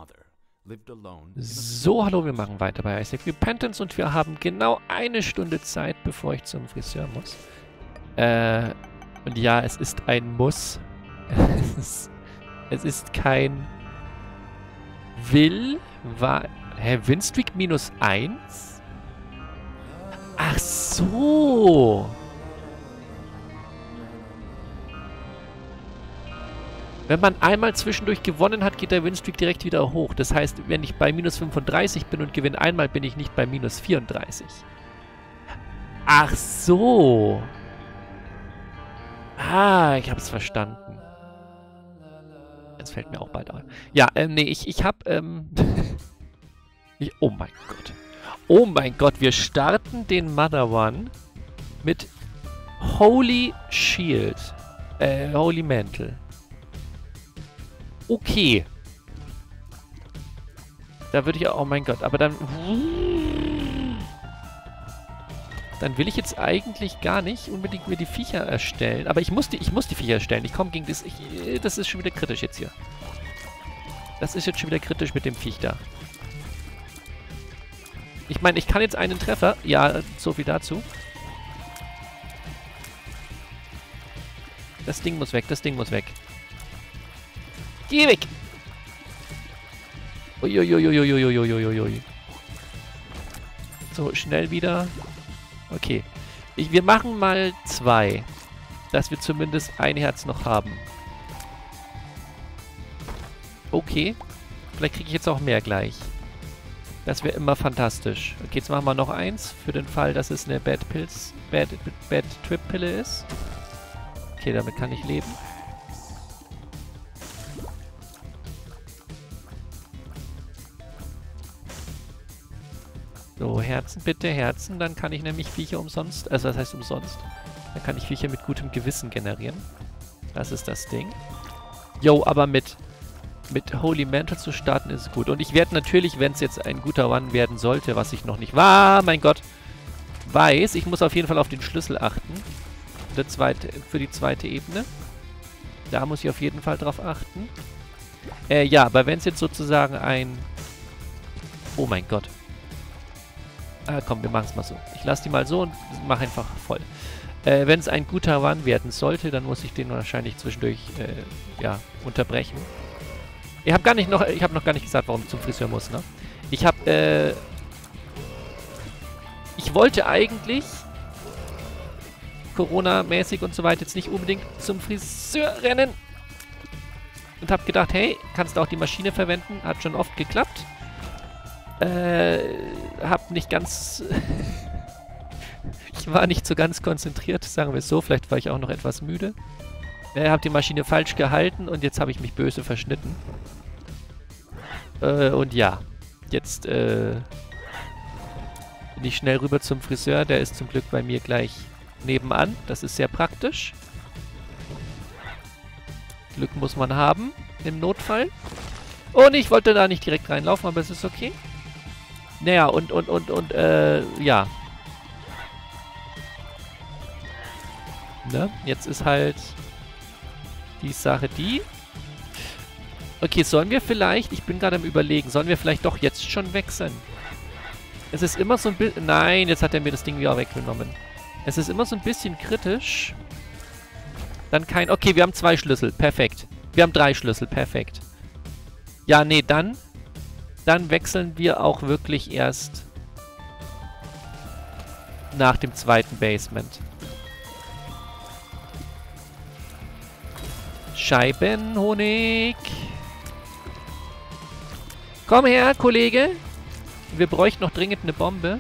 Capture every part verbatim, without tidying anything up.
So, hallo, wir machen weiter bei Isaac Repentance und wir haben genau eine Stunde Zeit, bevor ich zum Friseur muss. Äh, und ja, es ist ein Muss. es, ist, es ist kein Will, war... Hä, Winstreak minus eins? Ach so! Wenn man einmal zwischendurch gewonnen hat, geht der Winstreak direkt wieder hoch. Das heißt, wenn ich bei minus fünfunddreißig bin und gewinne einmal, bin ich nicht bei minus vierunddreißig. Ach so. Ah, ich hab's verstanden. Jetzt fällt mir auch bald ein. Ja, ähm, nee, ich, ich hab, ähm... ich, oh mein Gott. Oh mein Gott, wir starten den Mother One mit Holy Shield. Äh, Holy Mantle. Okay. Da würde ich... Oh mein Gott, aber dann... Dann will ich jetzt eigentlich gar nicht unbedingt mir die Viecher erstellen. Aber ich muss die, ich muss die Viecher erstellen. Ich komme gegen das... Ich, das ist schon wieder kritisch jetzt hier. Das ist jetzt schon wieder kritisch mit dem Viech da. Ich meine, ich kann jetzt einen Treffer... Ja, so viel dazu. Das Ding muss weg, das Ding muss weg. Geh weg! Uiuiuiuiuiuiuiui. So, schnell wieder. Okay. Ich, wir machen mal zwei. Dass wir zumindest ein Herz noch haben. Okay. Vielleicht kriege ich jetzt auch mehr gleich. Das wäre immer fantastisch. Okay, jetzt machen wir noch eins. Für den Fall, dass es eine Bad Pills, Bad, Bad Trip Pille ist. Okay, damit kann ich leben. So, Herzen bitte, Herzen. Dann kann ich nämlich Viecher umsonst, also das heißt umsonst. Dann kann ich Viecher mit gutem Gewissen generieren. Das ist das Ding. Jo, aber mit, mit Holy Mantle zu starten ist gut. Und ich werde natürlich, wenn es jetzt ein guter One werden sollte, was ich noch nicht war, mein Gott, weiß, ich muss auf jeden Fall auf den Schlüssel achten. Für die zweite, für die zweite Ebene. Da muss ich auf jeden Fall drauf achten. Äh, ja, aber wenn es jetzt sozusagen ein... Oh mein Gott. Ah, komm, wir machen es mal so. Ich lasse die mal so und mache einfach voll. Äh, wenn es ein guter One werden sollte, dann muss ich den wahrscheinlich zwischendurch, äh, ja, unterbrechen. Ich habe gar nicht noch, ich habe noch gar nicht gesagt, warum ich zum Friseur muss, ne? Ich habe, äh... Ich wollte eigentlich Corona-mäßig und so weiter jetzt nicht unbedingt zum Friseur rennen. Und habe gedacht, hey, kannst du auch die Maschine verwenden? Hat schon oft geklappt. Äh, hab nicht ganz... ich war nicht so ganz konzentriert, sagen wir es so. Vielleicht war ich auch noch etwas müde. Äh, hab die Maschine falsch gehalten und jetzt habe ich mich böse verschnitten. Äh, und ja, jetzt äh, bin ich schnell rüber zum Friseur. Der ist zum Glück bei mir gleich nebenan. Das ist sehr praktisch. Glück muss man haben im Notfall. Und ich wollte da nicht direkt reinlaufen, aber es ist okay. Naja, und, und, und, und, äh, ja. Ne? Jetzt ist halt die Sache die. Okay, sollen wir vielleicht, ich bin gerade am Überlegen, sollen wir vielleicht doch jetzt schon wechseln? Es ist immer so ein bisschen, nein, jetzt hat er mir das Ding wieder weggenommen. Es ist immer so ein bisschen kritisch. Dann kein, okay, wir haben zwei Schlüssel, perfekt. Wir haben drei Schlüssel, perfekt. Ja, nee, dann... Dann wechseln wir auch wirklich erst nach dem zweiten Basement. Scheibenhonig. Komm her, Kollege. Wir bräuchten noch dringend eine Bombe.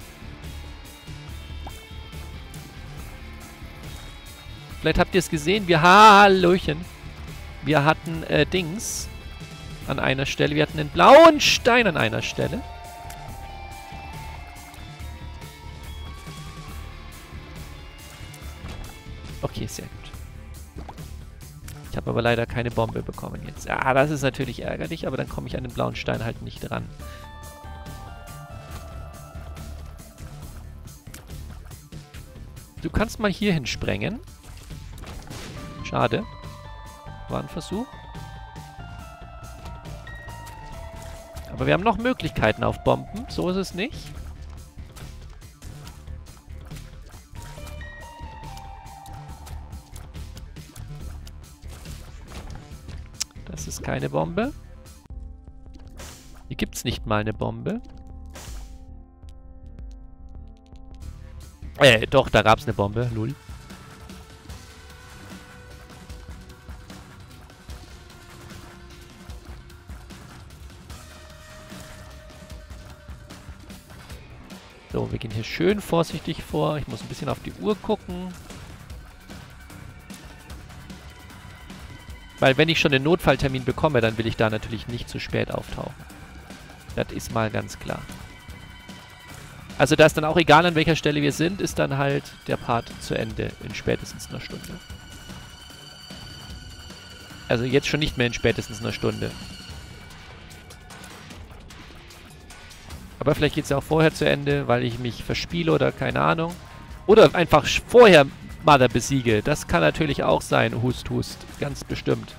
Vielleicht habt ihr es gesehen. Wir, Hallöchen. Wir hatten äh, Dings... an einer Stelle. Wir hatten einen blauen Stein an einer Stelle. Okay, sehr gut. Ich habe aber leider keine Bombe bekommen jetzt. Ah, das ist natürlich ärgerlich, aber dann komme ich an den blauen Stein halt nicht dran. Du kannst mal hier hinsprengen. Schade. War ein Versuch. Aber wir haben noch Möglichkeiten auf Bomben. So ist es nicht. Das ist keine Bombe. Hier gibt es nicht mal eine Bombe. Äh, doch, da gab es eine Bombe. Lul. So, wir gehen hier schön vorsichtig vor. Ich muss ein bisschen auf die Uhr gucken. Weil wenn ich schon den Notfalltermin bekomme, dann will ich da natürlich nicht zu spät auftauchen. Das ist mal ganz klar. Also da ist dann auch egal, an welcher Stelle wir sind, ist dann halt der Part zu Ende in spätestens einer Stunde. Also jetzt schon nicht mehr in spätestens einer Stunde. Aber vielleicht geht es ja auch vorher zu Ende, weil ich mich verspiele oder keine Ahnung. Oder einfach vorher Mother besiege. Das kann natürlich auch sein. Hust, hust. Ganz bestimmt.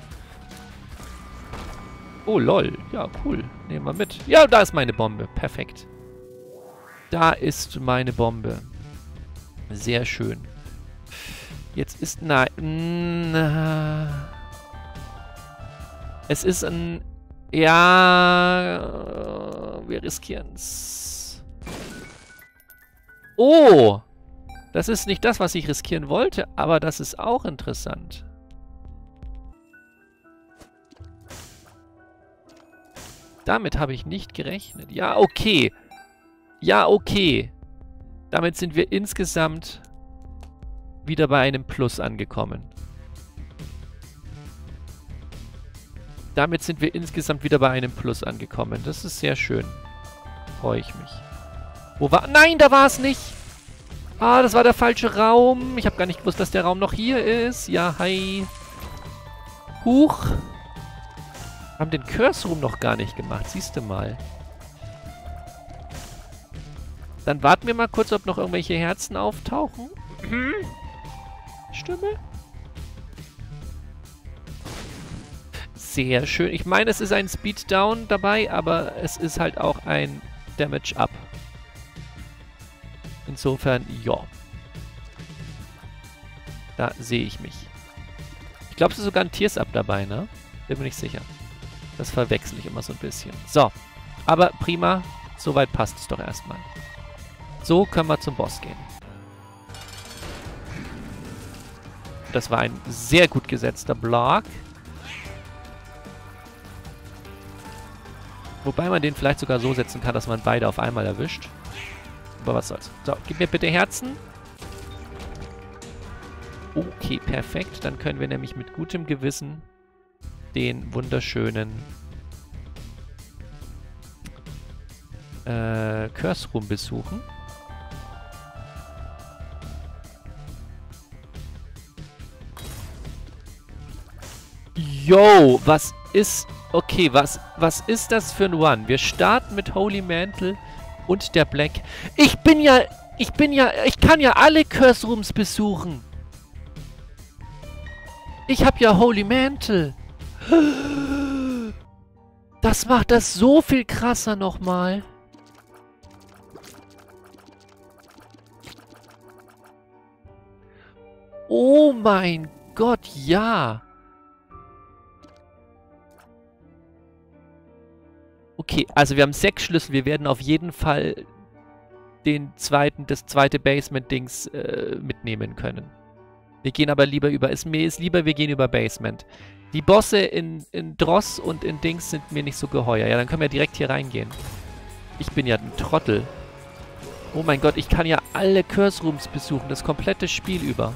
Oh, lol. Ja, cool. Nehmen wir mit. Ja, da ist meine Bombe. Perfekt. Da ist meine Bombe. Sehr schön. Jetzt ist... Nein. Es ist ein... Ja... Wir riskieren es. Oh! Das ist nicht das, was ich riskieren wollte, aber das ist auch interessant. Damit habe ich nicht gerechnet. Ja, okay. Ja, okay. Damit sind wir insgesamt wieder bei einem Plus angekommen. Damit sind wir insgesamt wieder bei einem Plus angekommen. Das ist sehr schön. Freue ich mich. Wo war... Nein, da war es nicht! Ah, das war der falsche Raum. Ich habe gar nicht gewusst, dass der Raum noch hier ist. Ja, hi. Huch. Wir haben den Curse Room noch gar nicht gemacht. Siehst du mal. Dann warten wir mal kurz, ob noch irgendwelche Herzen auftauchen. Stimme. Sehr schön. Ich meine, es ist ein Speed Down dabei, aber es ist halt auch ein Damage Up. Insofern, ja. Da sehe ich mich. Ich glaube, es ist sogar ein Tears Up dabei, ne? Bin mir nicht sicher. Das verwechsel ich immer so ein bisschen. So. Aber prima. Soweit passt es doch erstmal. So können wir zum Boss gehen. Das war ein sehr gut gesetzter Block. Wobei man den vielleicht sogar so setzen kann, dass man beide auf einmal erwischt. Aber was soll's. So, gib mir bitte Herzen. Okay, perfekt. Dann können wir nämlich mit gutem Gewissen den wunderschönen äh, Curse Room besuchen. Yo, was ist... Okay, was, was ist das für ein One? Wir starten mit Holy Mantle und der Black. Ich bin ja... Ich bin ja... Ich kann ja alle Curse Rooms besuchen. Ich habe ja Holy Mantle. Das macht das so viel krasser nochmal. Oh mein Gott, ja. Okay, also wir haben sechs Schlüssel. Wir werden auf jeden Fall den zweiten, das zweite Basement-Dings äh, mitnehmen können. Wir gehen aber lieber über... Ist, mir ist lieber, wir gehen über Basement. Die Bosse in, in Dross und in Dings sind mir nicht so geheuer. Ja, dann können wir direkt hier reingehen. Ich bin ja ein Trottel. Oh mein Gott, ich kann ja alle Curse Rooms besuchen. Das komplette Spiel über.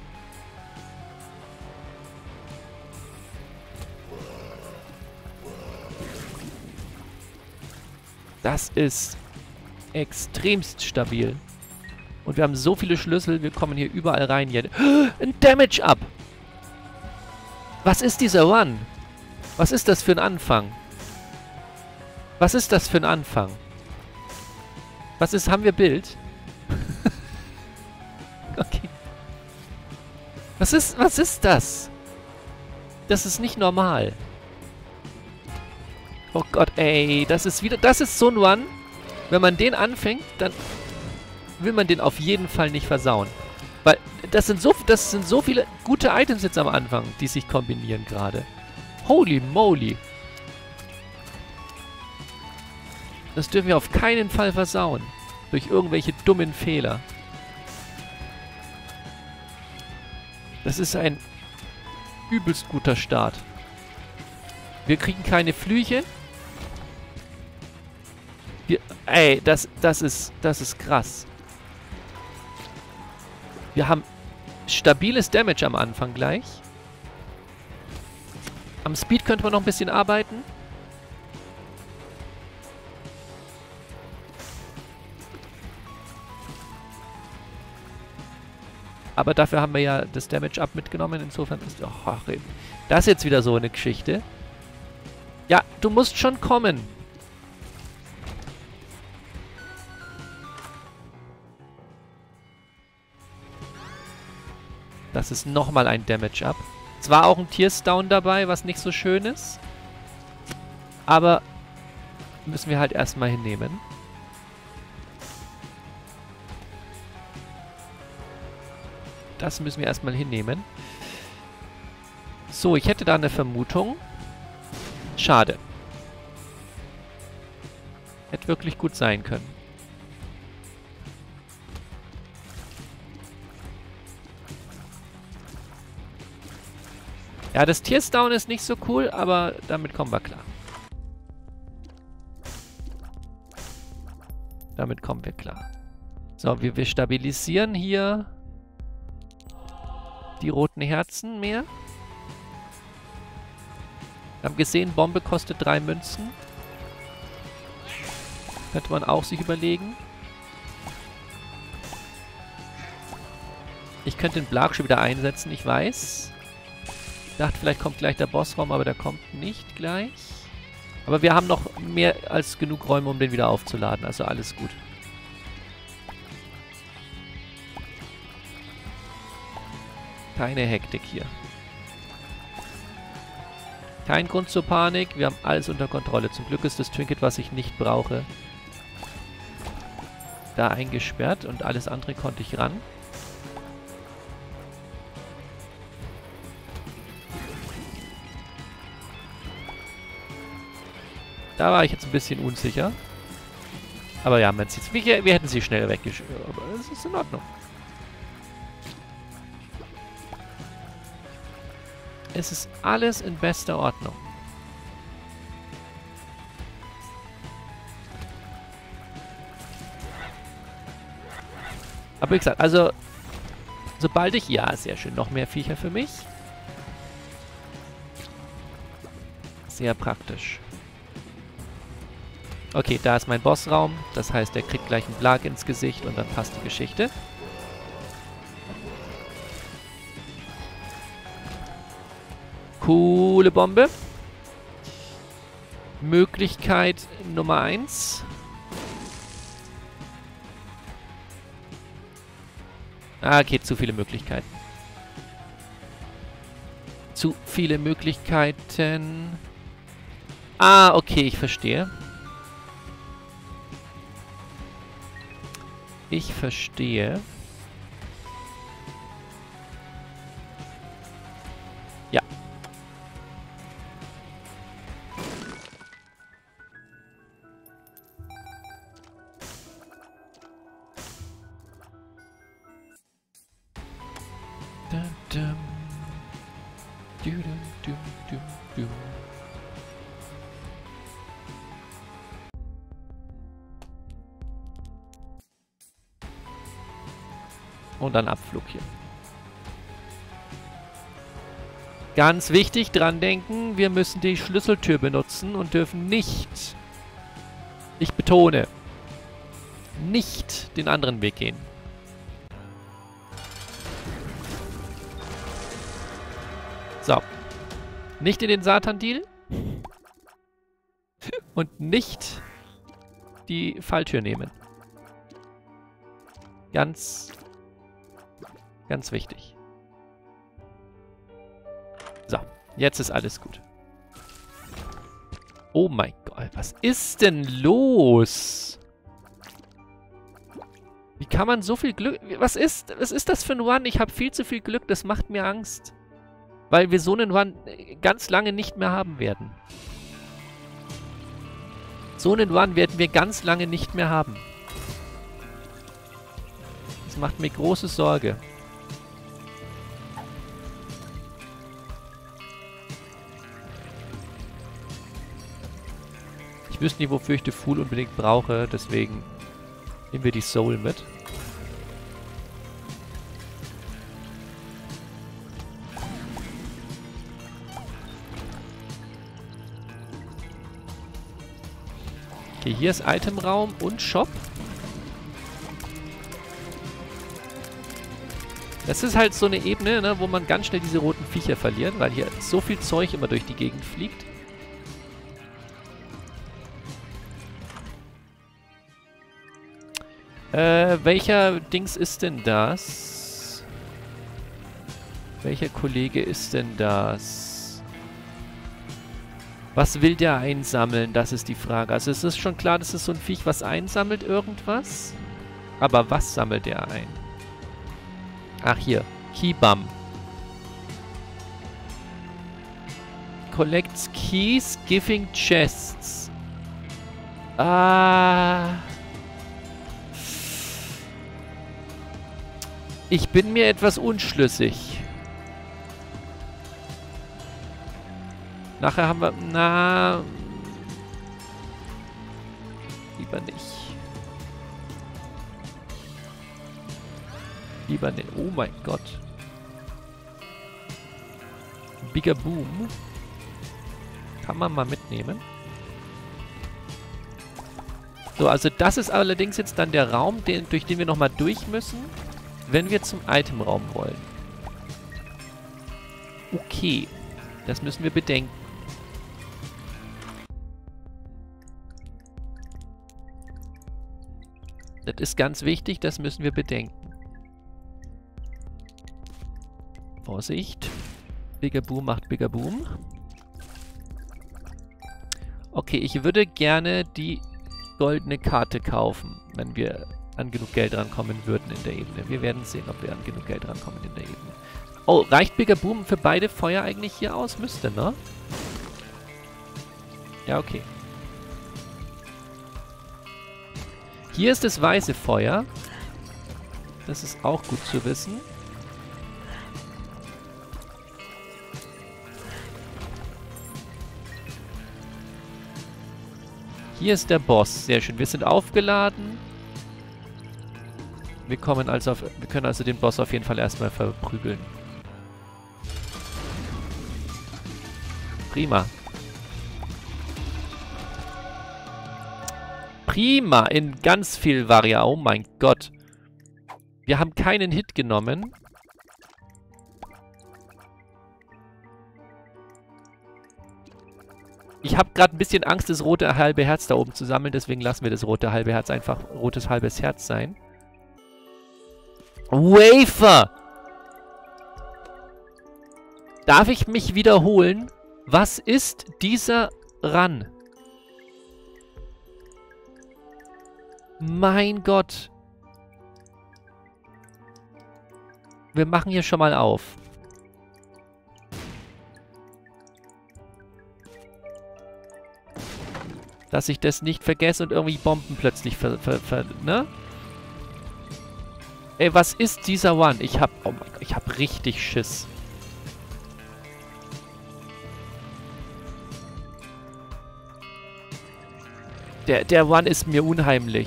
Das ist extremst stabil. Und wir haben so viele Schlüssel, wir kommen hier überall rein. Hier. Ein Damage Up! Was ist dieser One? Was ist das für ein Anfang? Was ist das für ein Anfang? Was ist, haben wir Bild? Okay. Was ist, was ist das? Das ist nicht normal. Oh Gott, ey. Das ist wieder... Das ist so ein One. Wenn man den anfängt, dann will man den auf jeden Fall nicht versauen. Weil das sind so, das sind so viele gute Items jetzt am Anfang, die sich kombinieren gerade. Holy moly. Das dürfen wir auf keinen Fall versauen. Durch irgendwelche dummen Fehler. Das ist ein übelst guter Start. Wir kriegen keine Flüche. Wir, ey, das, das ist, das ist krass. Wir haben stabiles Damage am Anfang gleich. Am Speed könnte man noch ein bisschen arbeiten. Aber dafür haben wir ja das Damage-Up mitgenommen. Insofern ist... Oh, das ist jetzt wieder so eine Geschichte. Ja, du musst schon kommen. Das ist nochmal ein Damage-Up. Es war auch ein Tears-Down dabei, was nicht so schön ist. Aber müssen wir halt erstmal hinnehmen. Das müssen wir erstmal hinnehmen. So, ich hätte da eine Vermutung. Schade. Hätte wirklich gut sein können. Ja, das Tears-Down ist nicht so cool, aber damit kommen wir klar. Damit kommen wir klar. So, wir, wir stabilisieren hier die roten Herzen mehr. Wir haben gesehen, Bombe kostet drei Münzen. Könnte man auch sich überlegen. Ich könnte den Blag schon wieder einsetzen, ich weiß. Ich dachte, vielleicht kommt gleich der Bossraum, aber der kommt nicht gleich. Aber wir haben noch mehr als genug Räume, um den wieder aufzuladen. Also alles gut. Keine Hektik hier. Kein Grund zur Panik. Wir haben alles unter Kontrolle. Zum Glück ist das Trinket, was ich nicht brauche, da eingesperrt. Und alles andere konnte ich ran. Da war ich jetzt ein bisschen unsicher. Aber ja, man sieht's. Wir, wir hätten sie schnell weggeschickt. Aber es ist in Ordnung. Es ist alles in bester Ordnung. Aber wie gesagt, also sobald ich... Ja, sehr schön. Noch mehr Viecher für mich. Sehr praktisch. Okay, da ist mein Bossraum. Das heißt, er kriegt gleich einen Blag ins Gesicht und dann passt die Geschichte. Coole Bombe. Möglichkeit Nummer eins. Ah, okay, zu viele Möglichkeiten. Zu viele Möglichkeiten. Ah, okay, ich verstehe. Ich verstehe. Ja. Dum, dum. Du, dum, dum, dum, dum. Und dann Abflug hier. Ganz wichtig, dran denken, wir müssen die Schlüsseltür benutzen und dürfen nicht, ich betone, nicht den anderen Weg gehen. So. Nicht in den Satan-Deal. Und nicht die Falltür nehmen. Ganz... Ganz wichtig. So, jetzt ist alles gut. Oh mein Gott, was ist denn los? Wie kann man so viel Glück... Was ist, was ist das für ein Run? Ich habe viel zu viel Glück, das macht mir Angst. Weil wir so einen Run ganz lange nicht mehr haben werden. So einen Run werden wir ganz lange nicht mehr haben. Das macht mir große Sorge. Ich wüsste nicht, wofür ich die Fool unbedingt brauche, deswegen nehmen wir die Soul mit. Okay, hier ist Itemraum und Shop. Das ist halt so eine Ebene, ne, wo man ganz schnell diese roten Viecher verliert, weil hier so viel Zeug immer durch die Gegend fliegt. Äh, welcher Dings ist denn das? Welcher Kollege ist denn das? Was will der einsammeln? Das ist die Frage. Also es ist schon klar, das ist so ein Viech, was einsammelt irgendwas. Aber was sammelt er ein? Ach hier, Keybum. Collects keys, giving chests. Ah... Ich bin mir etwas unschlüssig. Nachher haben wir... Na... Lieber nicht. Lieber nicht. Oh mein Gott. Bigger Boom. Kann man mal mitnehmen. So, also das ist allerdings jetzt dann der Raum, den, durch den wir nochmal durch müssen. Wenn wir zum Itemraum wollen. Okay. Das müssen wir bedenken. Das ist ganz wichtig, das müssen wir bedenken. Vorsicht. Bigger Boom macht Bigger Boom. Okay, ich würde gerne die goldene Karte kaufen, wenn wir an genug Geld rankommen würden in der Ebene. Wir werden sehen, ob wir an genug Geld rankommen in der Ebene. Oh, reicht Bigger Boom für beide Feuer eigentlich hier aus? Müsste, ne? Ja, okay. Hier ist das weiße Feuer. Das ist auch gut zu wissen. Hier ist der Boss. Sehr schön. Wir sind aufgeladen. Wir kommen also auf, wir können also den Boss auf jeden Fall erstmal verprügeln. Prima. Prima, in ganz viel Varia. Oh mein Gott. Wir haben keinen Hit genommen. Ich habe gerade ein bisschen Angst, das rote halbe Herz da oben zu sammeln, deswegen lassen wir das rote halbe Herz einfach rotes halbes Herz sein. Wafer! Darf ich mich wiederholen? Was ist dieser Run? Mein Gott. Wir machen hier schon mal auf. Dass ich das nicht vergesse und irgendwie Bomben plötzlich ver... ver, ver ne? Ey, was ist dieser One? Ich hab... Oh mein Gott, ich hab richtig Schiss. Der, der One ist mir unheimlich.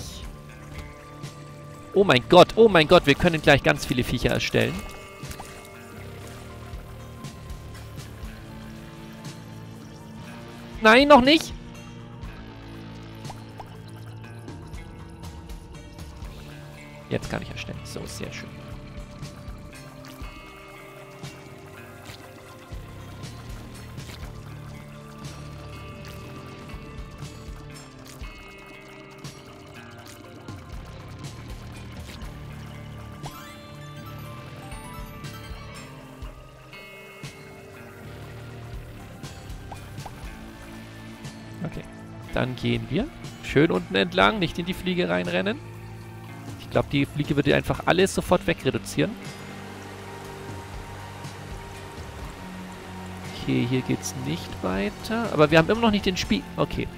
Oh mein Gott, oh mein Gott, wir können gleich ganz viele Viecher erstellen. Nein, noch nicht. Jetzt kann ich erstellen. So, sehr schön. Okay. Dann gehen wir. Schön unten entlang, nicht in die Fliege reinrennen. Ich glaube, die Fliege würde einfach alles sofort wegreduzieren. Okay, hier geht's nicht weiter. Aber wir haben immer noch nicht den Spiel... Okay.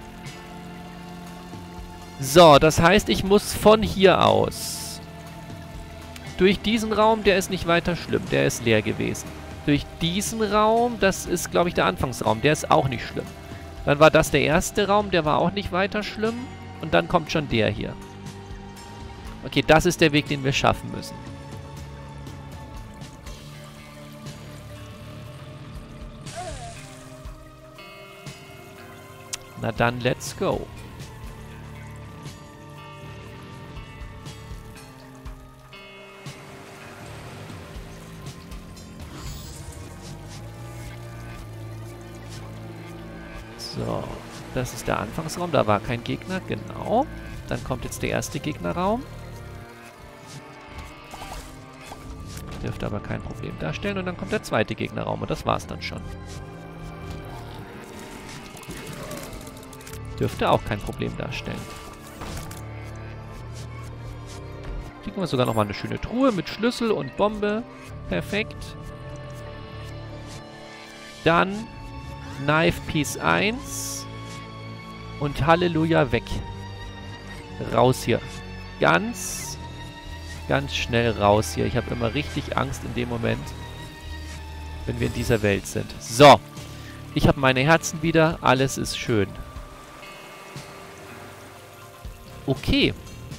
So, das heißt, ich muss von hier aus... Durch diesen Raum, der ist nicht weiter schlimm. Der ist leer gewesen. Durch diesen Raum, das ist, glaube ich, der Anfangsraum. Der ist auch nicht schlimm. Dann war das der erste Raum, der war auch nicht weiter schlimm. Und dann kommt schon der hier. Okay, das ist der Weg, den wir schaffen müssen. Na dann, let's go. So, das ist der Anfangsraum. Da war kein Gegner, genau. Dann kommt jetzt der erste Gegnerraum. Dürfte aber kein Problem darstellen. Und dann kommt der zweite Gegnerraum. Und das war's dann schon. Dürfte auch kein Problem darstellen. Kriegen wir sogar nochmal eine schöne Truhe mit Schlüssel und Bombe. Perfekt. Dann Knife Piece eins. Und Halleluja weg. Raus hier. Ganz, ganz schnell raus hier. Ich habe immer richtig Angst in dem Moment, wenn wir in dieser Welt sind. So. Ich habe meine Herzen wieder. Alles ist schön. Okay.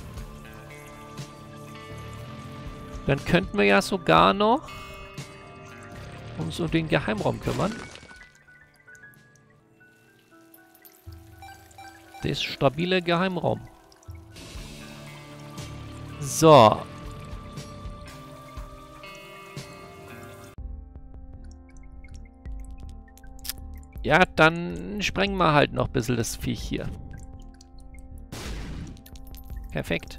Dann könnten wir ja sogar noch uns um den Geheimraum kümmern. Der ist stabile Geheimraum. So. Ja, dann sprengen wir halt noch ein bisschen das Viech hier. Perfekt.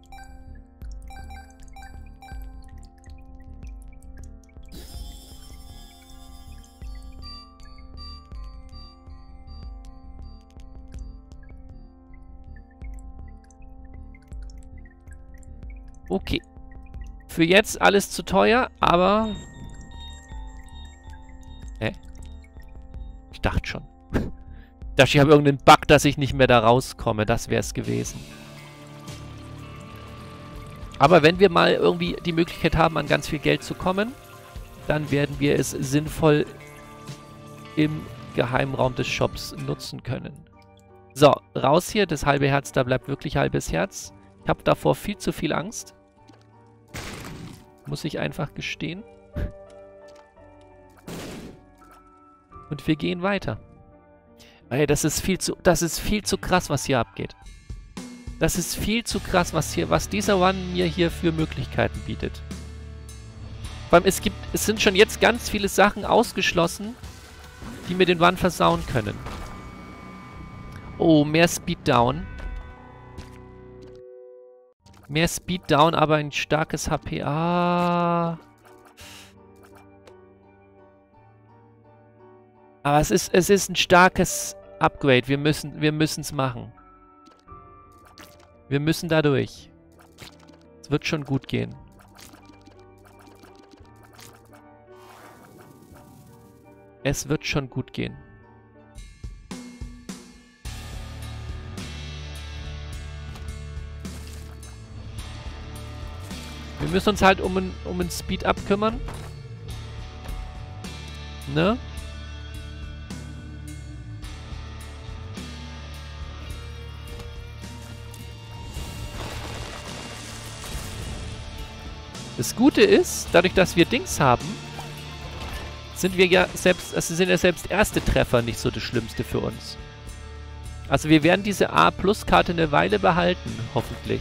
Okay. Für jetzt alles zu teuer, aber... Hä? Ich dachte schon. Ich dachte, ich habe irgendeinen Bug, dass ich nicht mehr da rauskomme. Das wäre es gewesen. Aber wenn wir mal irgendwie die Möglichkeit haben, an ganz viel Geld zu kommen, dann werden wir es sinnvoll im Geheimraum des Shops nutzen können. So, raus hier. Das halbe Herz, da bleibt wirklich halbes Herz. Ich habe davor viel zu viel Angst. Muss ich einfach gestehen. Und wir gehen weiter. Ey, das ist viel zu, das ist viel zu krass, was hier abgeht. Das ist viel zu krass, was hier, was dieser One mir hier für Möglichkeiten bietet. Vor allem, es gibt, es sind schon jetzt ganz viele Sachen ausgeschlossen, die mir den One versauen können. Oh, mehr Speed Down. Mehr Speed Down, aber ein starkes H P. Ah. Aber es ist, es ist ein starkes Upgrade. Wir müssen, wir müssen es machen. Wir müssen da durch. Es wird schon gut gehen. Es wird schon gut gehen. Wir müssen uns halt um ein, um ein Speed-Up kümmern. Ne? Das Gute ist, dadurch, dass wir Dings haben, sind wir ja selbst, also sind ja selbst erste Treffer nicht so das Schlimmste für uns. Also wir werden diese A-Plus-Karte eine Weile behalten, hoffentlich.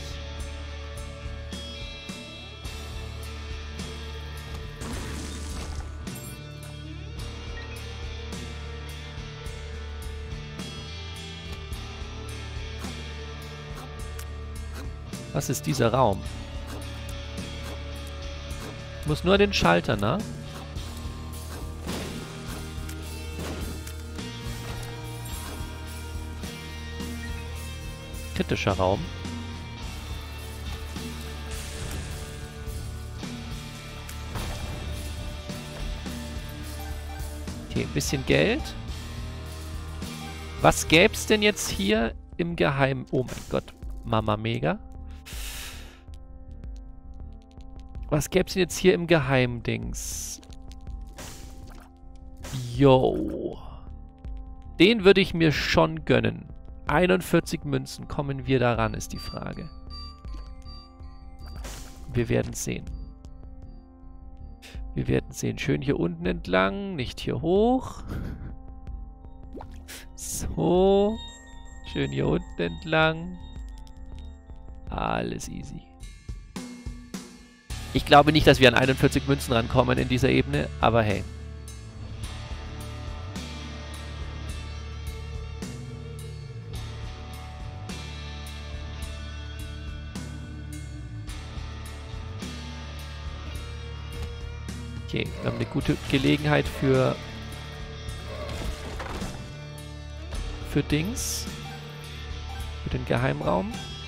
Was ist dieser Raum? Ich muss nur den Schalter, ne? kritischer Raum. Okay, ein bisschen Geld. Was gäbe es denn jetzt hier im Geheim... Oh mein Gott, Mama Mega. Was gäbe es denn jetzt hier im Geheimdings? Yo. Den würde ich mir schon gönnen. einundvierzig Münzen, kommen wir daran, ist die Frage. Wir werden sehen. Wir werden sehen. Schön hier unten entlang, nicht hier hoch. So. Schön hier unten entlang. Alles easy. Ich glaube nicht, dass wir an einundvierzig Münzen rankommen in dieser Ebene, aber hey. Okay, wir haben eine gute Gelegenheit für für Dings. Für den Geheimraum.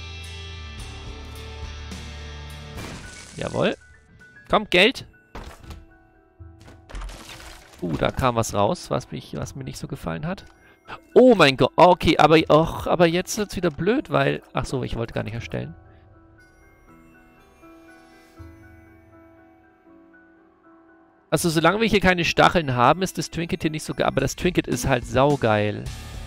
Jawohl. Komm, Geld. Uh, da kam was raus, was, mich, was mir nicht so gefallen hat. Oh mein Gott. Okay, aber, och, aber jetzt wird es wieder blöd, weil... Ach so, ich wollte gar nicht erstellen. Also solange wir hier keine Stacheln haben, ist das Trinket hier nicht so geil. Aber das Trinket ist halt saugeil.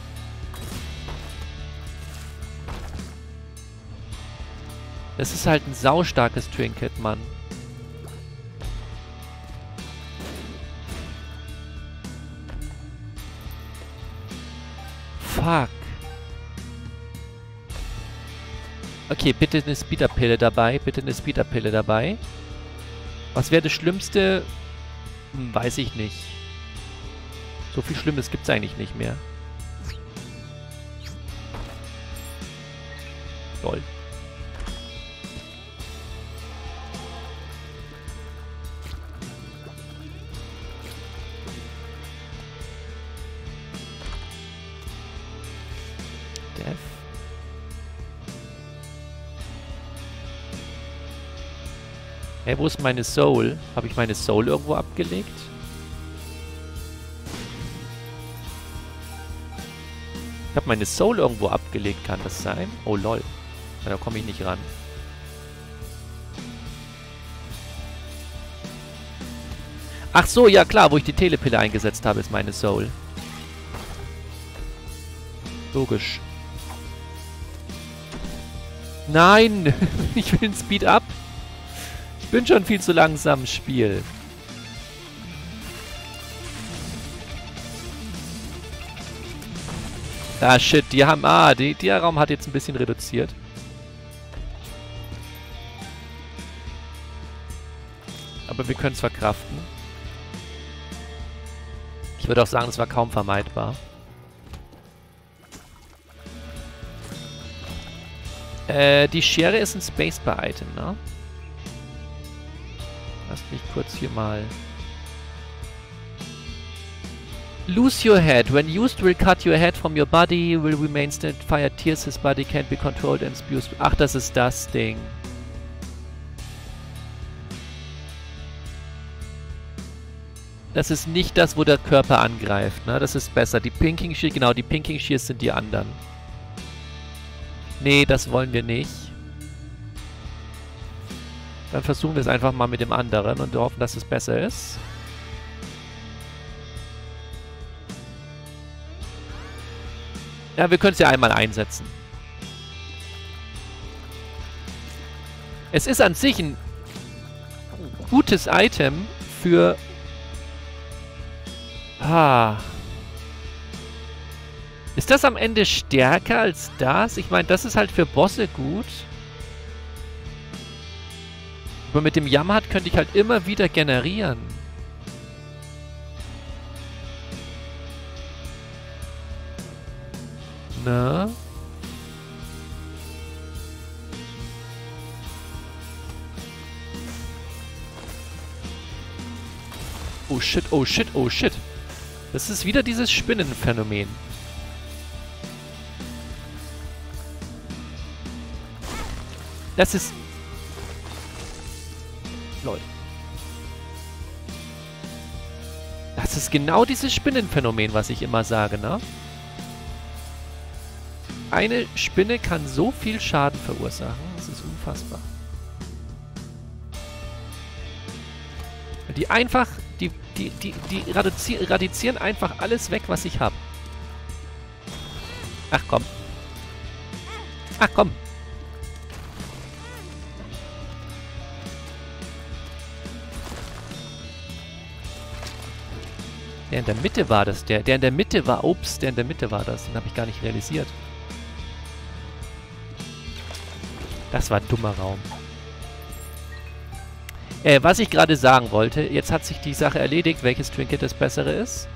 Das ist halt ein saustarkes Trinket, Mann. Fuck. Okay, bitte eine Speederpille dabei. Bitte eine Speederpille dabei. Was wäre das Schlimmste? Hm, weiß ich nicht. So viel Schlimmes gibt es eigentlich nicht mehr. Lol. Death. Hey, wo ist meine Soul? Habe ich meine Soul irgendwo abgelegt? Ich habe meine Soul irgendwo abgelegt, kann das sein? Oh lol. Ja, da komme ich nicht ran. Ach so, ja klar, wo ich die Telepille eingesetzt habe, ist meine Soul. Logisch. Nein! Ich will ein Speed up. Ich bin schon viel zu langsam im Spiel. Ah, shit, die haben... Ah, die, der Raum hat jetzt ein bisschen reduziert. Aber wir können es verkraften. Ich würde auch sagen, das war kaum vermeidbar. Äh, die Schere ist ein Spacebar-Item, ne? Lasst mich kurz hier mal... Lose your head. When used, will cut your head from your body, will remain stand, fire tears, his body can't be controlled and spews... Ach, das ist das Ding. Das ist nicht das, wo der Körper angreift, ne? Das ist besser. Die Pinking Shears, genau, die Pinking Shears sind die anderen. Nee, das wollen wir nicht. Dann versuchen wir es einfach mal mit dem anderen und hoffen, dass es besser ist. Ja, wir können es ja einmal einsetzen. Es ist an sich ein gutes Item für... Ah. Ist das am Ende stärker als das? Ich meine, das ist halt für Bosse gut. Aber mit dem Yamhat könnte ich halt immer wieder generieren. Na? Oh shit, oh shit, oh shit. Das ist wieder dieses Spinnenphänomen. Das ist... Lol. Das ist genau dieses Spinnenphänomen, was ich immer sage, ne? Eine Spinne kann so viel Schaden verursachen. Das ist unfassbar. Die einfach... Die, die, die, die radizi radizieren einfach alles weg, was ich habe. Ach komm. Ach komm. Der in der Mitte war das. Der, der in der Mitte war... Ups, der in der Mitte war das. Den habe ich gar nicht realisiert. Das war ein dummer Raum. Äh, was ich gerade sagen wollte, jetzt hat sich die Sache erledigt, welches Trinket das bessere ist.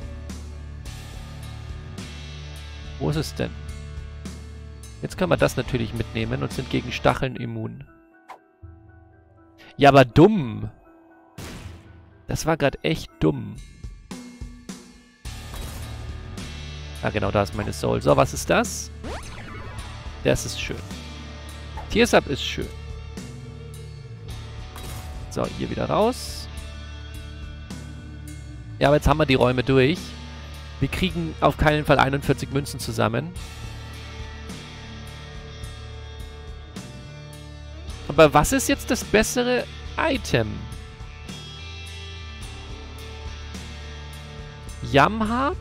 Wo ist es denn? Jetzt können wir das natürlich mitnehmen und sind gegen Stacheln immun. Ja, aber dumm. Das war gerade echt dumm. Ah, genau, da ist meine Soul. So, was ist das? Das ist schön. Tears Up ist schön. So, hier wieder raus. Ja, aber jetzt haben wir die Räume durch. Wir kriegen auf keinen Fall einundvierzig Münzen zusammen. Aber was ist jetzt das bessere Item? Jamhart?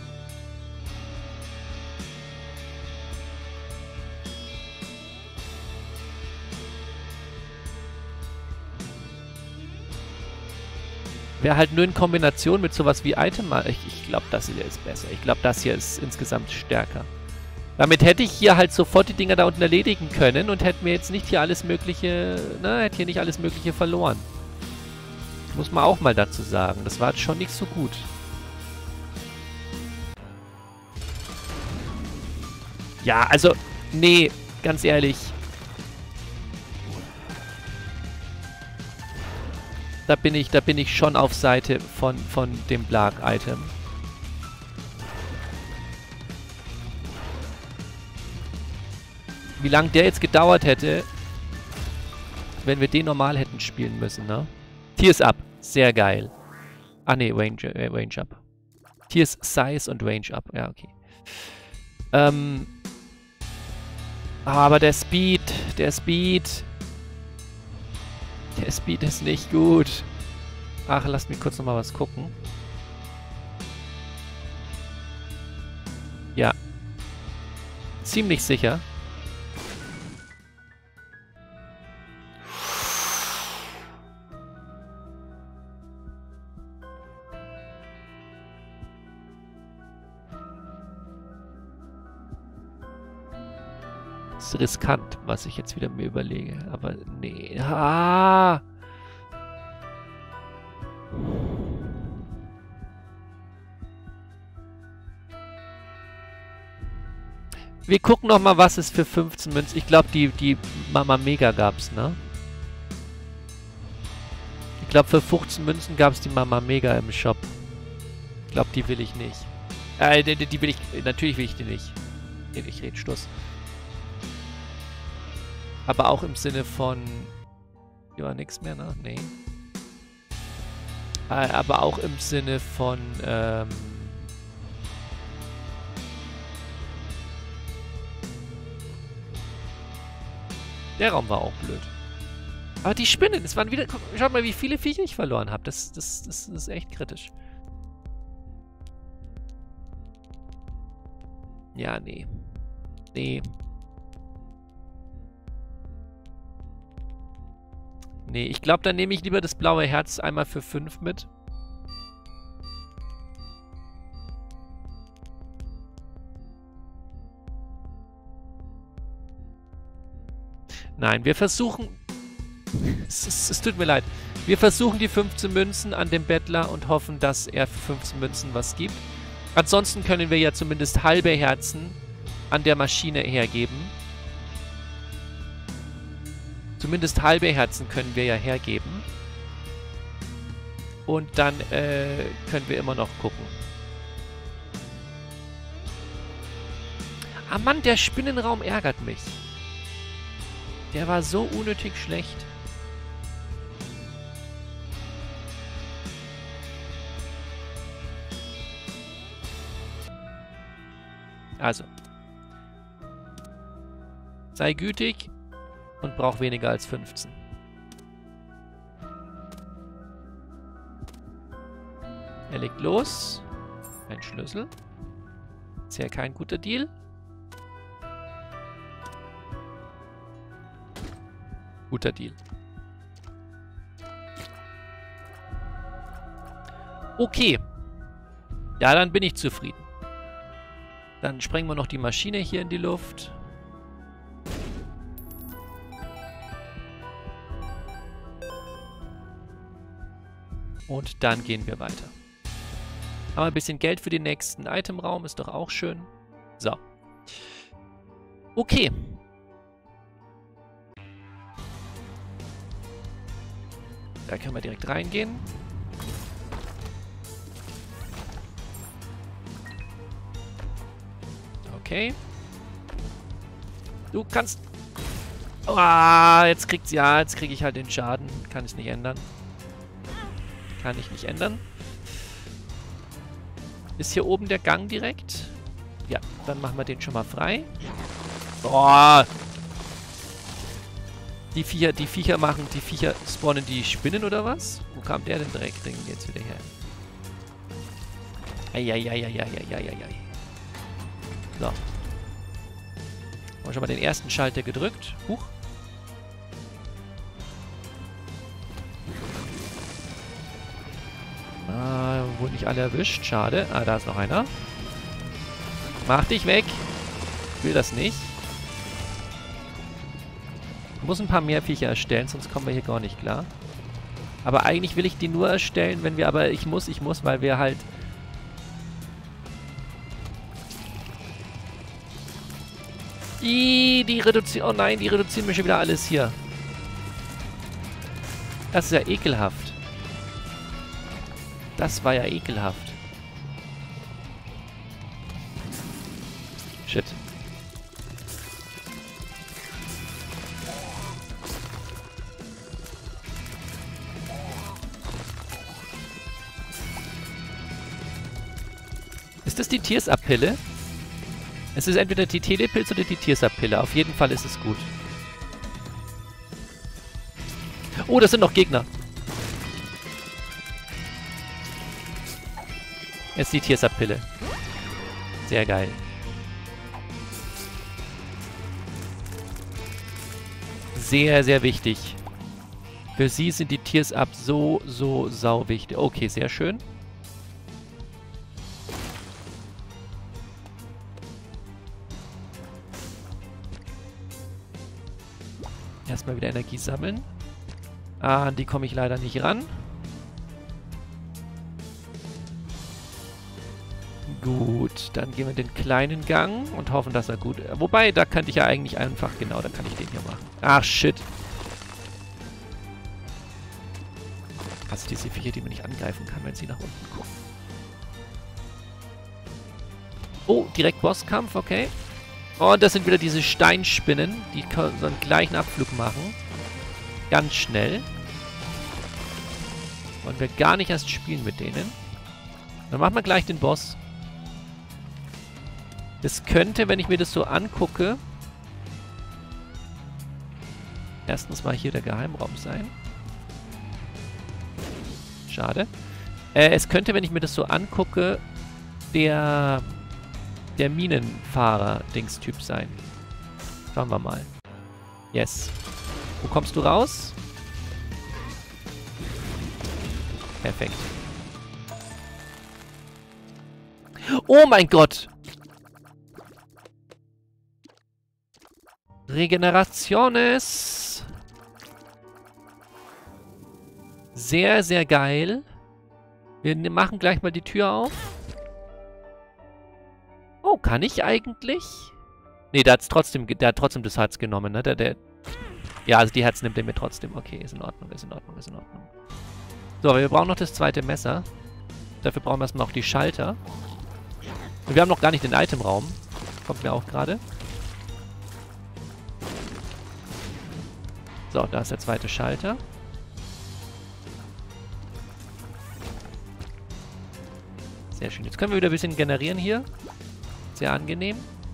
Wäre halt nur in Kombination mit sowas wie Item. Ich, ich glaube, das hier ist besser. Ich glaube, das hier ist insgesamt stärker. Damit hätte ich hier halt sofort die Dinger da unten erledigen können und hätte mir jetzt nicht hier alles Mögliche, ne, hätte hier nicht alles Mögliche verloren. Muss man auch mal dazu sagen. Das war jetzt schon nicht so gut. Ja, also, nee, ganz ehrlich. Da bin ich, da bin ich schon auf Seite von, von dem Blarg-Item. Wie lange der jetzt gedauert hätte, wenn wir den normal hätten spielen müssen, ne? Tears Up. Sehr geil. Ah, ne, Range, äh, Range Up. Tears Size und Range Up. Ja, okay. Ähm. Aber der Speed, der Speed... Der Speed ist nicht gut. Ach, lasst mich kurz nochmal was gucken. Ja. Ziemlich sicher. Das ist riskant, was ich jetzt wieder mir überlege. Aber nee. Ah! Wir gucken noch mal, was es für fünfzehn Münzen. Ich glaube, die, die Mama Mega gab's, ne? Ich glaube, für fünfzehn Münzen gab es die Mama Mega im Shop. Ich glaube, die will ich nicht. Äh, die, die will ich... Natürlich will ich die nicht. Ich rede Stuss. Aber auch im Sinne von... Hier war nichts mehr, ne? Nee. Äh, aber auch im Sinne von... Ähm Der Raum war auch blöd. Aber die Spinnen, es waren wieder... Schaut mal, wie viele Viecher ich verloren habe. Das, das, das, das ist echt kritisch. Ja, nee. Nee. Nee, ich glaube, dann nehme ich lieber das blaue Herz einmal für fünf mit. Nein, wir versuchen... es, es, es tut mir leid. Wir versuchen die fünfzehn Münzen an dem Bettler und hoffen, dass er für fünfzehn Münzen was gibt. Ansonsten können wir ja zumindest halbe Herzen an der Maschine hergeben. Zumindest halbe Herzen können wir ja hergeben. Und dann äh, können wir immer noch gucken. Ah Mann, der Spinnenraum ärgert mich. Der war so unnötig schlecht. Also. Sei gütig und brauch weniger als fünfzehn. Er legt los. Ein Schlüssel. Ist ja kein guter Deal. Guter Deal. Okay. Ja, dann bin ich zufrieden. Dann sprengen wir noch die Maschine hier in die Luft. Und dann gehen wir weiter. Haben wir ein bisschen Geld für den nächsten Itemraum, ist doch auch schön. So. Okay. Da können wir direkt reingehen. Okay. Du kannst... Ah, jetzt kriegt ja, jetzt kriege ich halt den Schaden. Kann ich nicht ändern. Kann ich nicht ändern. Ist hier oben der Gang direkt? Ja, dann machen wir den schon mal frei. Boah. Die Viecher, die Viecher machen, die Viecher spawnen die Spinnen oder was? Wo kam der denn direkt jetzt wieder her? Eieieiei. So. Haben wir schon mal den ersten Schalter gedrückt. Huch. Ah, wurden nicht alle erwischt. Schade. Ah, da ist noch einer. Mach dich weg. Ich will das nicht. Ich muss ein paar mehr Viecher erstellen, sonst kommen wir hier gar nicht klar. Aber eigentlich will ich die nur erstellen, wenn wir... Aber ich muss, ich muss, weil wir halt... Ih, die reduzieren... Oh nein, die reduzieren mir schon wieder alles hier. Das ist ja ekelhaft. Das war ja ekelhaft. Shit. Ist das die Tears-Up-Pille? Es ist entweder die Telepilz oder die Tears-Up-Pille. Auf jeden Fall ist es gut. Oh, das sind noch Gegner. Jetzt die Tears-Up-Pille. Sehr geil. Sehr, sehr wichtig. Für sie sind die Tears-Up so, so sau wichtig. Okay, sehr schön. Erstmal wieder Energie sammeln. Ah, an die komme ich leider nicht ran. Gut, dann gehen wir den kleinen Gang und hoffen, dass er gut... Wobei, da könnte ich ja eigentlich einfach... Genau, da kann ich den hier machen. Ach, shit. Also diese Viecher, die man nicht angreifen kann, wenn sie nach unten kommen. Oh, direkt Bosskampf, okay. Oh, und das sind wieder diese Steinspinnen, die so einen gleichen Abflug machen. Ganz schnell. Wollen wir gar nicht erst spielen mit denen. Dann machen wir gleich den Boss. Das könnte, wenn ich mir das so angucke, erstens mal hier der Geheimraum sein. Schade. Äh, es könnte, wenn ich mir das so angucke, der, der Minenfahrer-Dings-Typ sein. Schauen wir mal. Yes. Wo kommst du raus? Perfekt. Oh mein Gott! Regenerationes. Sehr, sehr geil. Wir machen gleich mal die Tür auf. Oh, kann ich eigentlich? Nee, der hat's trotzdem, der hat trotzdem das Herz genommen, ne? Der, der, ja, also die Herz nimmt er mir trotzdem. Okay, ist in Ordnung, ist in Ordnung, ist in Ordnung. So, aber wir brauchen noch das zweite Messer. Dafür brauchen wir erstmal noch die Schalter. Und wir haben noch gar nicht den Itemraum. Kommt mir auch gerade. So, da ist der zweite Schalter. Sehr schön. Jetzt können wir wieder ein bisschen generieren hier. Sehr angenehm.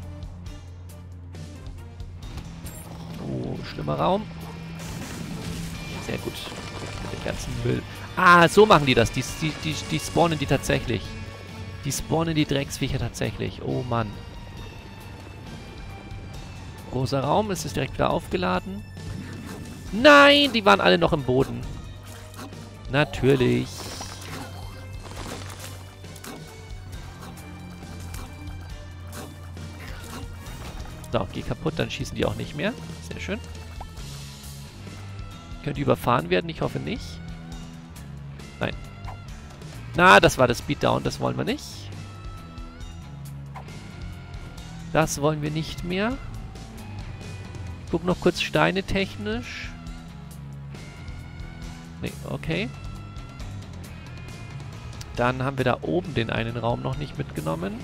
Oh, schlimmer Raum. Sehr gut. Mit dem ganzen Müll. Ah, so machen die das. Die, die, die, die spawnen die tatsächlich. Die spawnen die Drecksviecher tatsächlich. Oh Mann. Großer Raum. Es ist direkt wieder aufgeladen. Nein, die waren alle noch im Boden. Natürlich. So, geh kaputt, dann schießen die auch nicht mehr. Sehr schön. Könnte überfahren werden, ich hoffe nicht. Nein. Na, das war das Beatdown, das wollen wir nicht. Das wollen wir nicht mehr. Guck noch kurz Steine technisch. Nee, okay. Dann haben wir da oben den einen Raum noch nicht mitgenommen.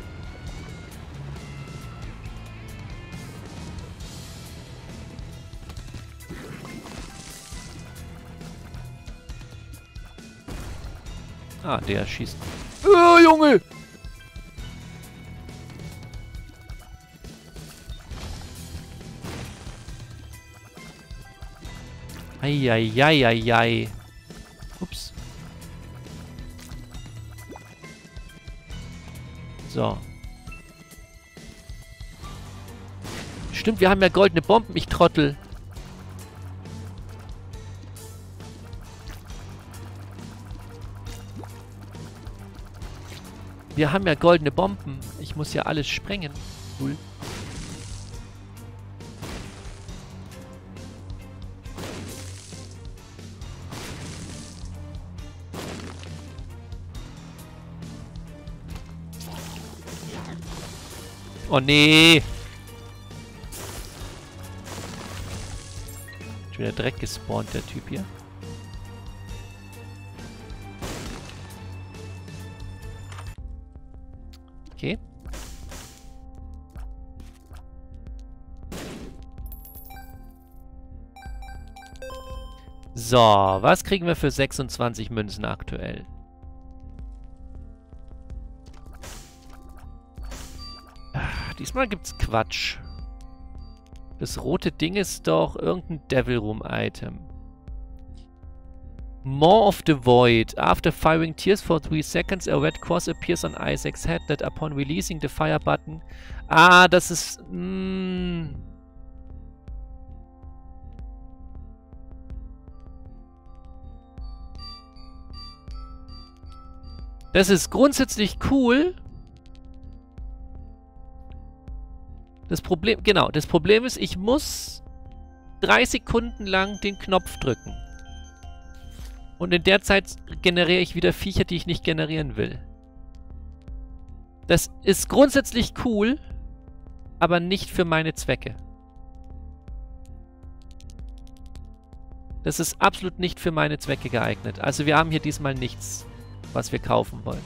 Ah, der schießt. Oh, Junge! Eieieiei. Ups. So. Stimmt, wir haben ja goldene Bomben, ich Trottel. Wir haben ja goldene Bomben. Ich muss ja alles sprengen. Cool. Oh nee. Schon wieder Dreck gespawnt, der Typ hier. Okay. So, was kriegen wir für sechsundzwanzig Münzen aktuell? Ach, diesmal gibt's Quatsch. Das rote Ding ist doch irgendein Devil Room Item. Maw of the Void. After firing tears for three seconds, a red cross appears on Isaac's head that upon releasing the fire button... Ah, das ist... Mm, das ist grundsätzlich cool. Das Problem... Genau, das Problem ist, ich muss drei Sekunden lang den Knopf drücken. Und in der Zeit generiere ich wieder Viecher, die ich nicht generieren will. Das ist grundsätzlich cool, aber nicht für meine Zwecke. Das ist absolut nicht für meine Zwecke geeignet. Also wir haben hier diesmal nichts, was wir kaufen wollen.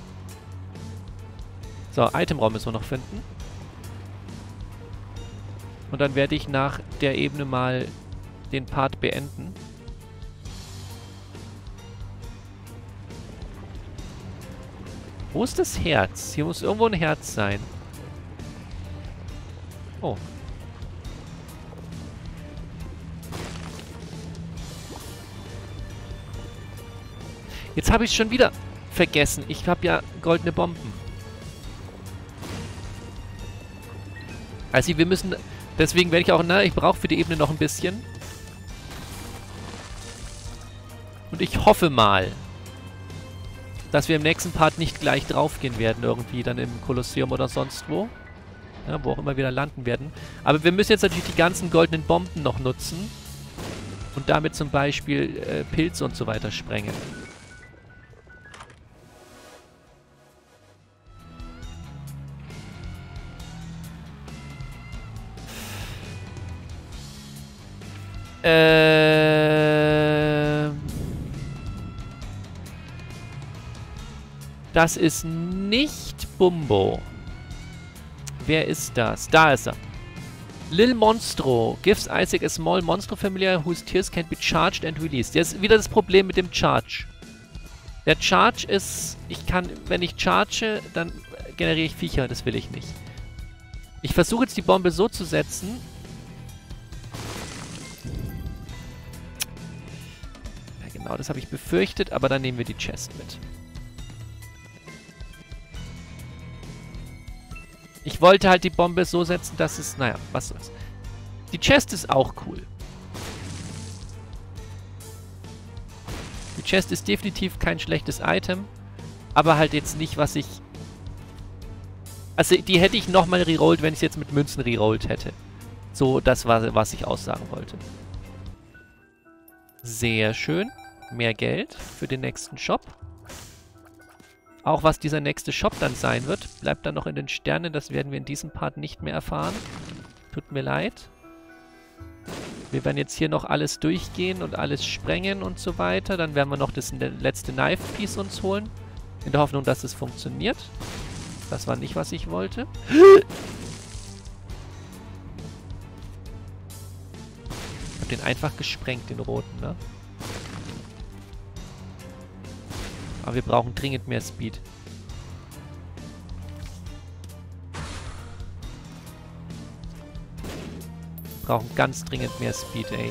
So, Itemraum müssen wir noch finden. Und dann werde ich nach der Ebene mal den Part beenden. Wo ist das Herz? Hier muss irgendwo ein Herz sein. Oh. Jetzt habe ich es schon wieder vergessen. Ich habe ja goldene Bomben. Also wir müssen... Deswegen werde ich auch... Na, ich brauche für die Ebene noch ein bisschen. Und ich hoffe mal, dass wir im nächsten Part nicht gleich draufgehen werden, irgendwie dann im Kolosseum oder sonst wo. Ja, wo auch immer wir da landen werden. Aber wir müssen jetzt natürlich die ganzen goldenen Bomben noch nutzen. Und damit zum Beispiel äh, Pilze und so weiter sprengen. Ähm... Das ist nicht Bumbo. Wer ist das? Da ist er. Lil Monstro gives Isaac a small monstro familiar whose tears can be charged and released. Jetzt ist wieder das Problem mit dem Charge. Der Charge ist, ich kann, wenn ich charge, dann generiere ich Viecher, das will ich nicht. Ich versuche jetzt die Bombe so zu setzen. Ja genau, das habe ich befürchtet, aber dann nehmen wir die Chest mit. Ich wollte halt die Bombe so setzen, dass es... Naja, was soll's. Die Chest ist auch cool. Die Chest ist definitiv kein schlechtes Item. Aber halt jetzt nicht, was ich... Also die hätte ich nochmal rerollt, wenn ich es jetzt mit Münzen rerollt hätte. So, das war, was ich aussagen wollte. Sehr schön. Mehr Geld für den nächsten Shop. Auch was dieser nächste Shop dann sein wird, bleibt dann noch in den Sternen. Das werden wir in diesem Part nicht mehr erfahren. Tut mir leid. Wir werden jetzt hier noch alles durchgehen und alles sprengen und so weiter. Dann werden wir noch das letzte Knife Piece uns holen. In der Hoffnung, dass es funktioniert. Das war nicht, was ich wollte. Ich hab den einfach gesprengt, den roten, ne? Aber wir brauchen dringend mehr Speed. Wir brauchen ganz dringend mehr Speed, ey.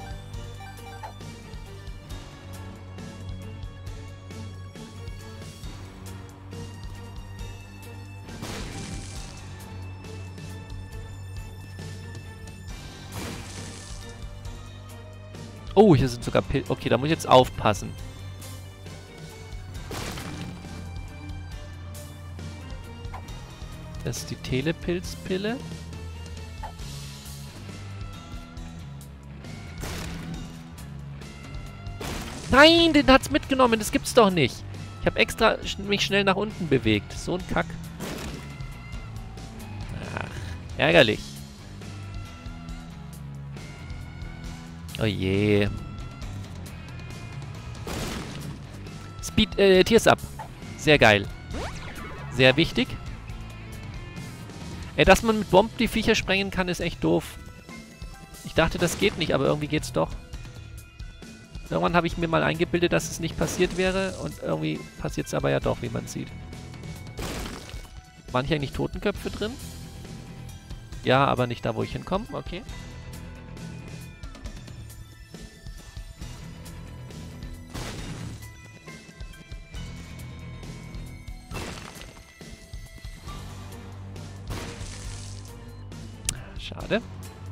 Oh, hier sind sogar Pil... Okay, da muss ich jetzt aufpassen. Das ist die Telepilzpille. Nein, den hat's mitgenommen. Das gibt's doch nicht. Ich habe extra sch mich schnell nach unten bewegt. So ein Kack. Ach, ärgerlich. Oh je. Speed, äh, Tears up. Sehr geil. Sehr wichtig. Ey, dass man mit Bomben die Viecher sprengen kann, ist echt doof. Ich dachte, das geht nicht, aber irgendwie geht's doch. Irgendwann habe ich mir mal eingebildet, dass es nicht passiert wäre und irgendwie passiert es aber ja doch, wie man sieht. Waren hier eigentlich Totenköpfe drin? Ja, aber nicht da, wo ich hinkomme. Okay. Schade.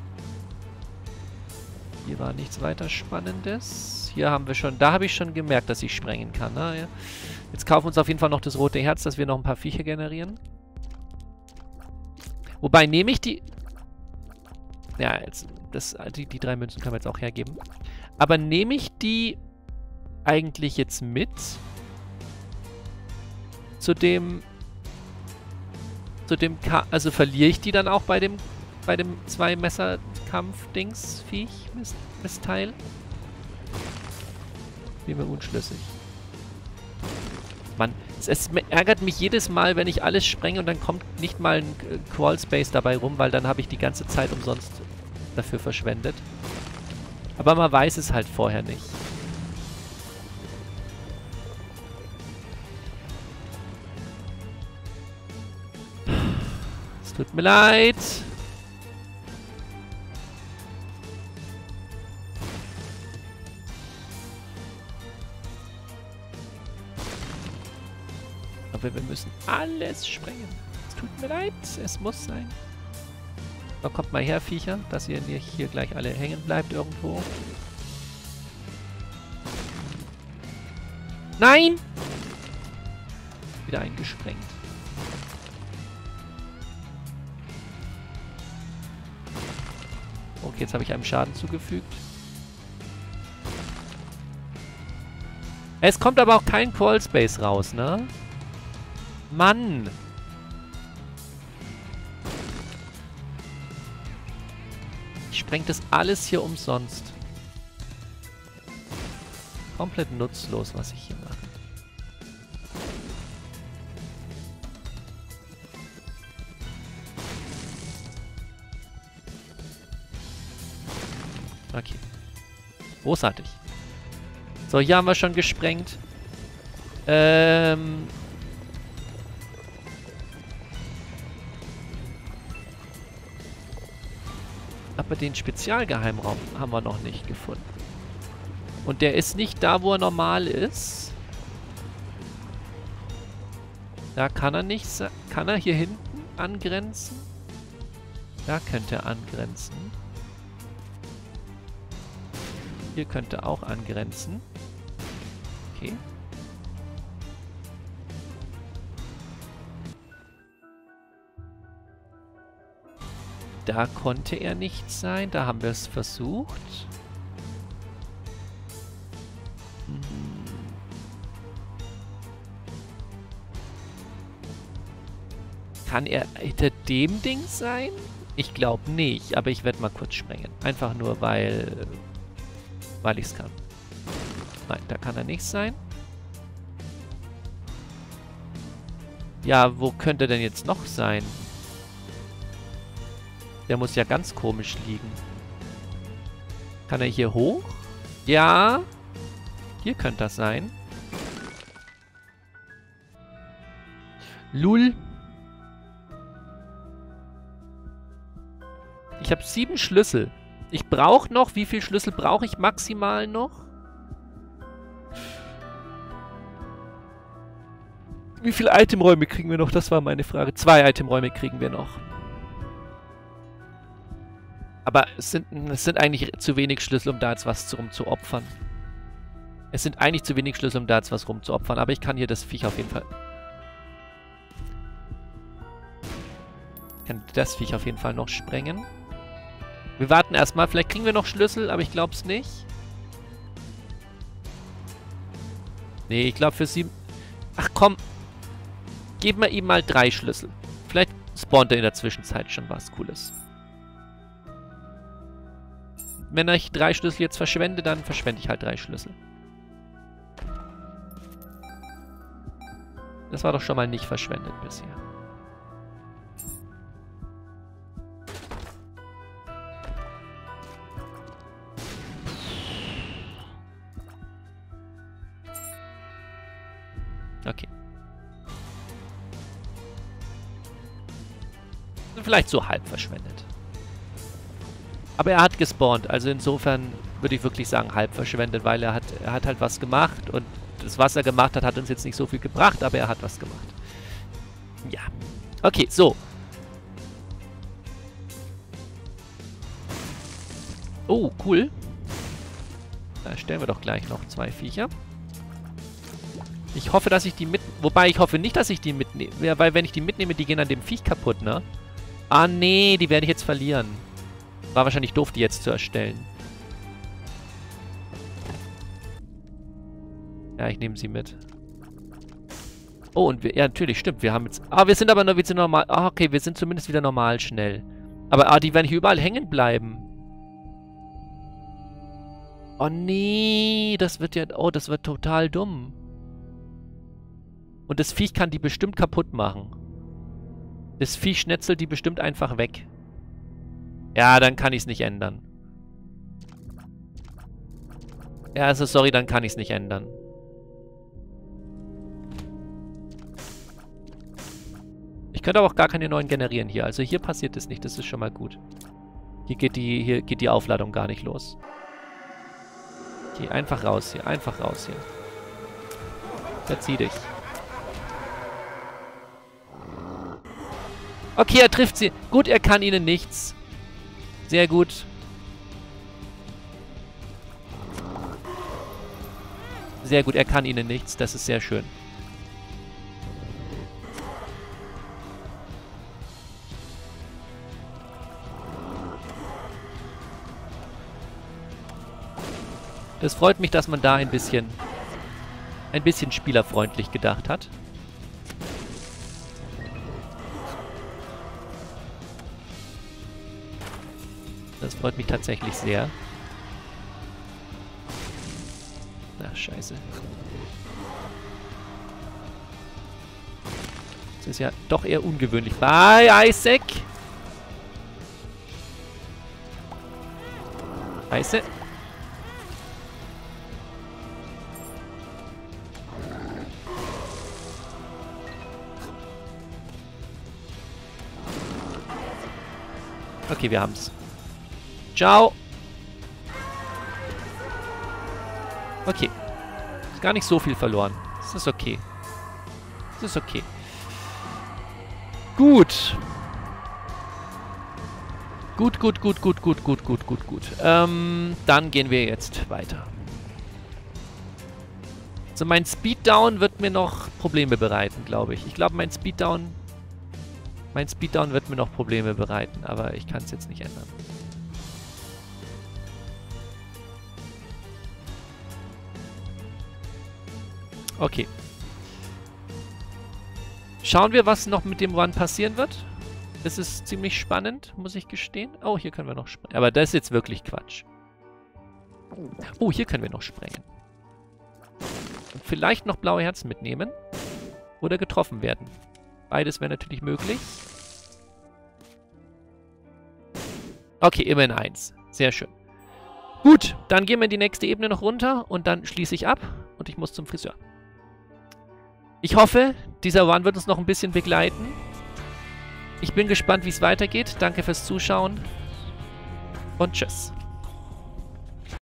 Hier war nichts weiter Spannendes. Hier haben wir schon... Da habe ich schon gemerkt, dass ich sprengen kann. Na, ja. Jetzt kaufen wir uns auf jeden Fall noch das rote Herz, dass wir noch ein paar Viecher generieren. Wobei, nehme ich die... Ja, jetzt... Das, die, die drei Münzen können wir jetzt auch hergeben. Aber nehme ich die eigentlich jetzt mit? Zu dem... Zu dem... Ka also verliere ich die dann auch bei dem... Bei dem Zwei-Messer-Kampf-Dings-Viech, Mist, Mistteil. Bin mir unschlüssig. Mann, es, es ärgert mich jedes Mal, wenn ich alles sprenge und dann kommt nicht mal ein äh, Crawl-Space dabei rum, weil dann habe ich die ganze Zeit umsonst dafür verschwendet. Aber man weiß es halt vorher nicht. Es tut mir leid. Aber wir müssen alles sprengen. Es tut mir leid, es muss sein. So, kommt mal her, Viecher, dass ihr nicht hier gleich alle hängen bleibt irgendwo. Nein! Wieder eingesprengt. Okay, jetzt habe ich einem Schaden zugefügt. Es kommt aber auch kein Crawl Space raus, ne? Mann! Ich spreng das alles hier umsonst. Komplett nutzlos, was ich hier mache. Okay. Großartig. So, hier haben wir schon gesprengt. Ähm... Aber den Spezialgeheimraum haben wir noch nicht gefunden. Und der ist nicht da, wo er normal ist. Da kann er nicht sein. Kann er hier hinten angrenzen? Da könnte er angrenzen. Hier könnte er auch angrenzen. Okay. Da konnte er nicht sein. Da haben wir es versucht. Hm. Kann er hinter dem Ding sein? Ich glaube nicht, aber ich werde mal kurz sprengen. Einfach nur, weil... weil ich es kann. Nein, da kann er nicht sein. Ja, wo könnte er denn jetzt noch sein? Der muss ja ganz komisch liegen. Kann er hier hoch? Ja. Hier könnte das sein. Lul. Ich habe sieben Schlüssel. Ich brauche noch... Wie viele Schlüssel brauche ich maximal noch? Wie viele Itemräume kriegen wir noch? Das war meine Frage. Zwei Itemräume kriegen wir noch. Aber es sind, es sind eigentlich zu wenig Schlüssel, um da jetzt was rum zu opfern. Es sind eigentlich zu wenig Schlüssel, um da jetzt was rum zu opfern. Aber ich kann hier das Viech auf jeden Fall... Ich kann das Viech auf jeden Fall noch sprengen. Wir warten erstmal. Vielleicht kriegen wir noch Schlüssel, aber ich glaube es nicht. Nee, ich glaube für sieben... Ach komm. Geben wir ihm mal drei Schlüssel. Vielleicht spawnt er in der Zwischenzeit schon was Cooles. Wenn ich drei Schlüssel jetzt verschwende, dann verschwende ich halt drei Schlüssel. Das war doch schon mal nicht verschwendet bisher. Okay. Vielleicht so halb verschwendet. Aber er hat gespawnt, also insofern würde ich wirklich sagen halb verschwendet, weil er hat, er hat halt was gemacht und das, was er gemacht hat, hat uns jetzt nicht so viel gebracht, aber er hat was gemacht. Ja. Okay, so. Oh, cool. Da stellen wir doch gleich noch zwei Viecher. Ich hoffe, dass ich die mit... Wobei, ich hoffe nicht, dass ich die mitnehme, weil wenn ich die mitnehme, die gehen an dem Viech kaputt, ne? Ah, nee, die werde ich jetzt verlieren. War wahrscheinlich doof, die jetzt zu erstellen. Ja, ich nehme sie mit. Oh, und wir... Ja, natürlich, stimmt. Wir haben jetzt... Ah, wir sind aber nur... Wir sind normal... Ah, okay, wir sind zumindest wieder normal schnell. Aber, ah, die werden hier überall hängen bleiben. Oh, nee. Das wird ja... Oh, das wird total dumm. Und das Viech kann die bestimmt kaputt machen. Das Viech schnetzelt die bestimmt einfach weg. Ja, dann kann ich es nicht ändern. Ja, also sorry, dann kann ich es nicht ändern. Ich könnte aber auch gar keine neuen generieren hier. Also hier passiert es nicht, das ist schon mal gut. Hier geht die, hier geht die Aufladung gar nicht los. Geh einfach raus hier, einfach raus hier. Verzieh dich. Okay, er trifft sie. Gut, er kann ihnen nichts. Sehr gut. Sehr gut, er kann ihnen nichts. Das ist sehr schön. Das freut mich, dass man da ein bisschen, ein bisschen spielerfreundlich gedacht hat. Das freut mich tatsächlich sehr. Na, scheiße. Das ist ja doch eher ungewöhnlich. Bye, Isaac! Scheiße. Okay, wir haben's. Ciao. Okay. Ist gar nicht so viel verloren. Das ist okay. Das ist okay. Gut. Gut, gut, gut, gut, gut, gut, gut, gut, gut. Ähm, dann gehen wir jetzt weiter. So, mein Speeddown wird mir noch Probleme bereiten, glaube ich. Ich glaube, mein Speeddown... Mein Speeddown wird mir noch Probleme bereiten, aber ich kann es jetzt nicht ändern. Okay. Schauen wir, was noch mit dem Run passieren wird. Das ist ziemlich spannend, muss ich gestehen. Oh, hier können wir noch sprengen. Aber das ist jetzt wirklich Quatsch. Oh, hier können wir noch sprengen. Und vielleicht noch blaue Herzen mitnehmen. Oder getroffen werden. Beides wäre natürlich möglich. Okay, immerhin eins. Sehr schön. Gut, dann gehen wir in die nächste Ebene noch runter und dann schließe ich ab und ich muss zum Friseur. Ich hoffe, dieser Run wird uns noch ein bisschen begleiten. Ich bin gespannt, wie es weitergeht. Danke fürs Zuschauen und tschüss.